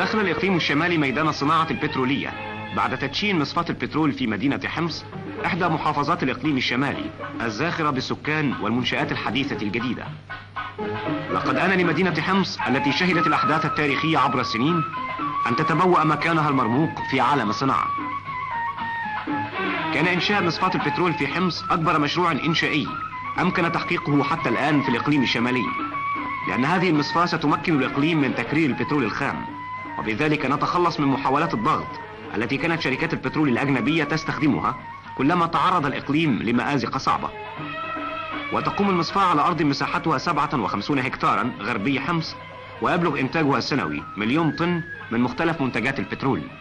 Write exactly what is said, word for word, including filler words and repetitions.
دخل الإقليم الشمالي ميدان الصناعة البترولية بعد تدشين مصفاة البترول في مدينة حمص، إحدى محافظات الإقليم الشمالي الزاخرة بالسكان والمنشآت الحديثة الجديدة. لقد آن لمدينة حمص التي شهدت الأحداث التاريخية عبر السنين أن تتبوأ مكانها المرموق في عالم الصناعة. كان إنشاء مصفاة البترول في حمص أكبر مشروع إنشائي أمكن تحقيقه حتى الآن في الإقليم الشمالي، لأن هذه المصفاة ستمكن الإقليم من تكرير البترول الخام، وبذلك نتخلص من محاولات الضغط التي كانت شركات البترول الأجنبية تستخدمها كلما تعرض الإقليم لمآزق صعبة. وتقوم المصفاة على أرض مساحتها سبعة وخمسين هكتارا غربي حمص، ويبلغ إنتاجها السنوي مليون طن من مختلف منتجات البترول.